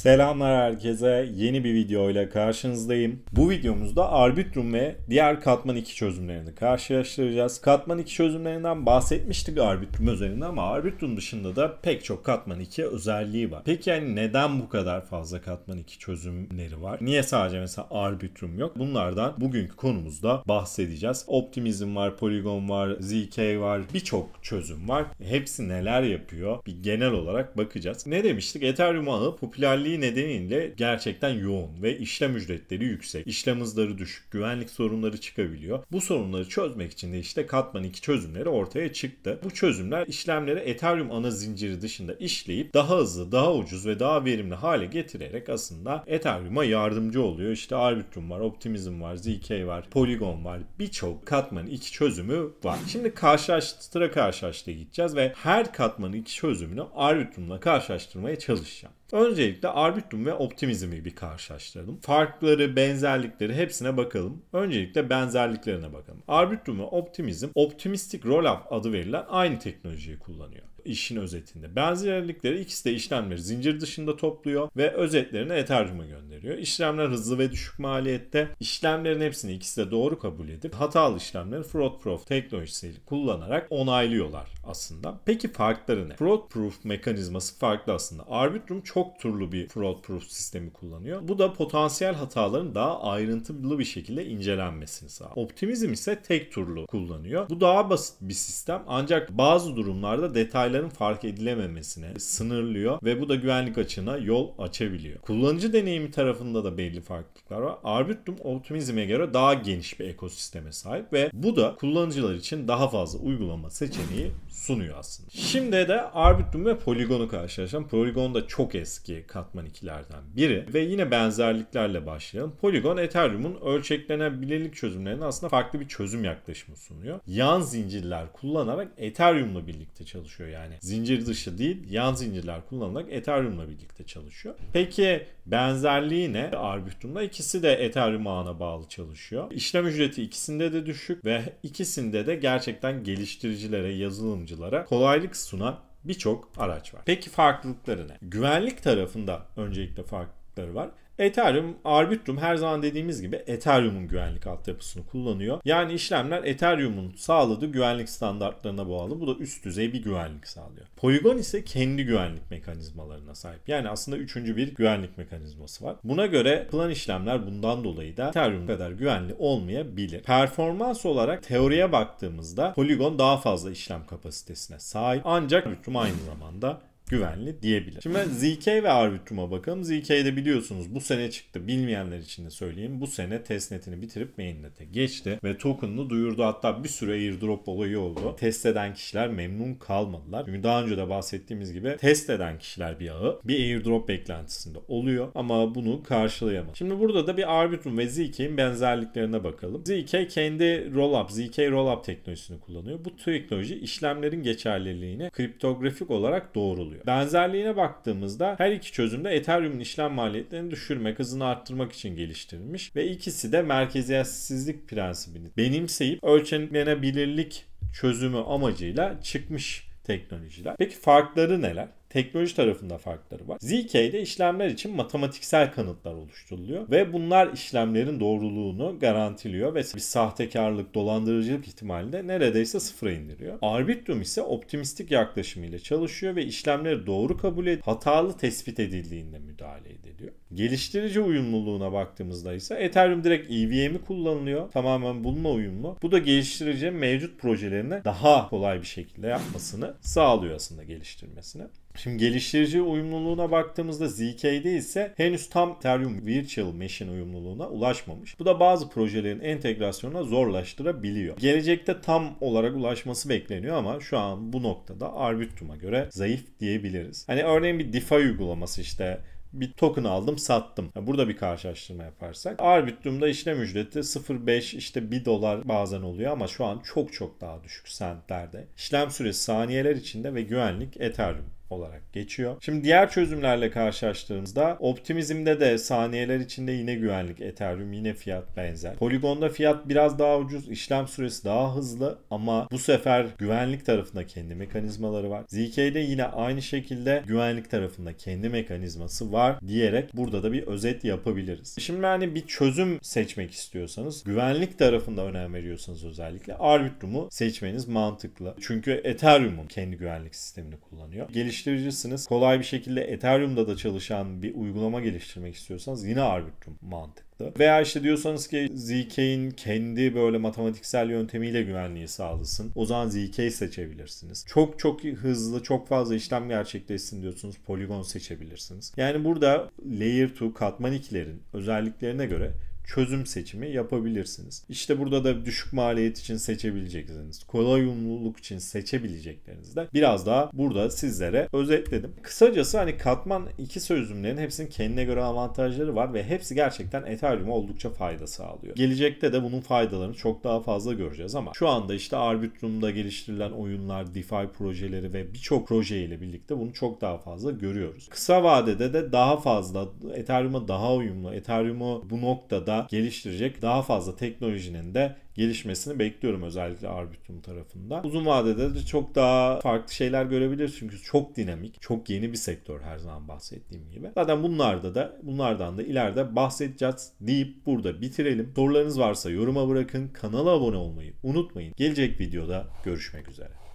Selamlar herkese. Yeni bir videoyla karşınızdayım. Bu videomuzda Arbitrum ve diğer Katman 2 çözümlerini karşılaştıracağız. Katman 2 çözümlerinden bahsetmiştik Arbitrum üzerinde ama Arbitrum dışında da pek çok Katman 2 özelliği var. Peki yani neden bu kadar fazla Katman 2 çözümleri var? Niye sadece mesela Arbitrum yok? Bunlardan bugünkü konumuzda bahsedeceğiz. Optimizm var, Polygon var, ZK var, birçok çözüm var. Hepsi neler yapıyor? Bir genel olarak bakacağız. Ne demiştik? Ethereum ağı popülerliği nedeniyle gerçekten yoğun ve işlem ücretleri yüksek. İşlem hızları düşük, güvenlik sorunları çıkabiliyor. Bu sorunları çözmek için de işte Katman 2 çözümleri ortaya çıktı. Bu çözümler işlemleri Ethereum ana zinciri dışında işleyip daha hızlı, daha ucuz ve daha verimli hale getirerek aslında Ethereum'a yardımcı oluyor. İşte Arbitrum var, Optimizm var, ZK var, Polygon var. Birçok Katman 2 çözümü var. Şimdi karşılaştıra gideceğiz ve her Katman 2 çözümünü Arbitrum'la karşılaştırmaya çalışacağım. Öncelikle Arbitrum ve Optimizm'i bir karşılaştıralım. Farkları, benzerlikleri hepsine bakalım. Öncelikle benzerliklerine bakalım. Arbitrum ve Optimizm, Optimistic Rollup adı verilen aynı teknolojiyi kullanıyor. İşin özetinde. Benzerlikleri ikisi de işlemleri zincir dışında topluyor ve özetlerini Ethereum'a gönderiyor. İşlemler hızlı ve düşük maliyette. İşlemlerin hepsini ikisi de doğru kabul edip hatalı işlemleri fraud proof teknolojisiyle kullanarak onaylıyorlar aslında. Peki farkları ne? Fraud proof mekanizması farklı aslında. Arbitrum çok turlu bir fraud proof sistemi kullanıyor. Bu da potansiyel hataların daha ayrıntılı bir şekilde incelenmesini sağlıyor. Optimizm ise tek turlu kullanıyor. Bu daha basit bir sistem ancak bazı durumlarda detayların fark edilememesine sınırlıyor ve bu da güvenlik açığına yol açabiliyor. Kullanıcı deneyimi tarafında da belli farklılıklar var. Arbitrum Optimizm'e göre daha geniş bir ekosisteme sahip ve bu da kullanıcılar için daha fazla uygulama seçeneği sunuyor aslında. Şimdi de Arbitrum ve Polygon'u karşılaşalım. Polygon da çok eski Katman 2'lerden biri ve yine benzerliklerle başlayalım. Polygon Ethereum'un ölçeklenebilirlik çözümlerine aslında farklı bir çözüm yaklaşımı sunuyor. Yan zincirler kullanarak Ethereum'la birlikte çalışıyor yani. Zincir dışı değil, yan zincirler kullanarak Ethereum'la birlikte çalışıyor. Peki benzerliği ne? Arbitrum'la ikisi de Ethereum ağına bağlı çalışıyor. İşlem ücreti ikisinde de düşük ve ikisinde de gerçekten geliştiricilere, yazılımcılara kolaylık sunan birçok araç var. Peki farklılıkları ne? Güvenlik tarafında öncelikle farklılıkları var. Ethereum, Arbitrum her zaman dediğimiz gibi Ethereum'un güvenlik altyapısını kullanıyor. Yani işlemler Ethereum'un sağladığı güvenlik standartlarına bağlı. Bu da üst düzey bir güvenlik sağlıyor. Polygon ise kendi güvenlik mekanizmalarına sahip. Yani aslında üçüncü bir güvenlik mekanizması var. Buna göre yapılan işlemler bundan dolayı da Ethereum kadar güvenli olmayabilir. Performans olarak teoriye baktığımızda Polygon daha fazla işlem kapasitesine sahip. Ancak Arbitrum aynı zamanda güvenli diyebilir. Şimdi ZK ve Arbitrum'a bakalım. ZK'de biliyorsunuz bu sene çıktı. Bilmeyenler için de söyleyeyim. Bu sene testnetini bitirip mainnet'e geçti ve token'ını duyurdu. Hatta bir süre airdrop olayı oldu. Test eden kişiler memnun kalmadılar. Çünkü daha önce de bahsettiğimiz gibi test eden kişiler bir ağı bir airdrop beklentisinde oluyor ama bunu karşılayamadı. Şimdi burada da bir Arbitrum ve ZK'in benzerliklerine bakalım. ZK kendi rollup, ZK rollup teknolojisini kullanıyor. Bu teknoloji işlemlerin geçerliliğini kriptografik olarak doğruluyor. Benzerliğine baktığımızda her iki çözümde Ethereum'un işlem maliyetlerini düşürmek, hızını arttırmak için geliştirilmiş ve ikisi de merkeziyetsizlik prensibini benimseyip ölçeklenebilirlik çözümü amacıyla çıkmış teknolojiler. Peki farkları neler? Teknoloji tarafında farkları var. ZK'de işlemler için matematiksel kanıtlar oluşturuluyor ve bunlar işlemlerin doğruluğunu garantiliyor ve bir sahtekarlık, dolandırıcılık ihtimalini de neredeyse sıfıra indiriyor. Arbitrum ise optimistik yaklaşımıyla çalışıyor ve işlemleri doğru kabul edip hatalı tespit edildiğinde müdahale ediliyor. Geliştirici uyumluluğuna baktığımızda ise Ethereum direkt EVM'i kullanılıyor. Tamamen bununla uyumlu. Bu da geliştiricinin mevcut projelerini daha kolay bir şekilde yapmasını sağlıyor aslında geliştirmesini. Şimdi geliştirici uyumluluğuna baktığımızda ZK'de ise henüz tam Ethereum Virtual Machine uyumluluğuna ulaşmamış. Bu da bazı projelerin entegrasyonuna zorlaştırabiliyor. Gelecekte tam olarak ulaşması bekleniyor ama şu an bu noktada Arbitrum'a göre zayıf diyebiliriz. Hani örneğin bir DeFi uygulaması işte bir token aldım sattım. Burada bir karşılaştırma yaparsak Arbitrum'da işlem ücreti 0.5 işte $1 bazen oluyor ama şu an çok daha düşük centlerde. İşlem süresi saniyeler içinde ve güvenlik Ethereum olarak geçiyor. Şimdi diğer çözümlerle karşılaştığımızda Optimizm'de de saniyeler içinde yine güvenlik, Ethereum yine fiyat benzer. Polygon'da fiyat biraz daha ucuz, işlem süresi daha hızlı ama bu sefer güvenlik tarafında kendi mekanizmaları var. ZK'de yine aynı şekilde güvenlik tarafında kendi mekanizması var diyerek burada da bir özet yapabiliriz. Şimdi hani bir çözüm seçmek istiyorsanız, güvenlik tarafında önem veriyorsanız özellikle Arbitrum'u seçmeniz mantıklı. Çünkü Ethereum'un kendi güvenlik sistemini kullanıyor. Geliştiricisiniz. Kolay bir şekilde Ethereum'da da çalışan bir uygulama geliştirmek istiyorsanız yine Arbitrum mantıklı. Veya işte diyorsanız ki ZK'in kendi böyle matematiksel yöntemiyle güvenliği sağlasın. O zaman ZK seçebilirsiniz. Çok hızlı, çok fazla işlem gerçekleşsin diyorsunuz. Polygon seçebilirsiniz. Yani burada Layer 2 katman 2'lerin özelliklerine göre çözüm seçimi yapabilirsiniz. İşte burada da düşük maliyet için seçebileceksiniz. Kolay uyumluluk için seçebileceklerinizi de biraz daha burada sizlere özetledim. Kısacası hani katman 2 çözümlerin hepsinin kendine göre avantajları var ve hepsi gerçekten Ethereum'a oldukça fayda sağlıyor. Gelecekte de bunun faydalarını çok daha fazla göreceğiz ama şu anda işte Arbitrum'da geliştirilen oyunlar, DeFi projeleri ve birçok proje ile birlikte bunu çok daha fazla görüyoruz. Kısa vadede de daha fazla Ethereum'a daha uyumlu, Ethereum'u bu noktada geliştirecek daha fazla teknolojinin de gelişmesini bekliyorum özellikle Arbitrum tarafında. Uzun vadede de çok daha farklı şeyler görebiliriz çünkü çok dinamik, çok yeni bir sektör her zaman bahsettiğim gibi. Zaten bunlardan da ileride bahsedeceğiz deyip burada bitirelim. Sorularınız varsa yoruma bırakın, kanala abone olmayı unutmayın. Gelecek videoda görüşmek üzere.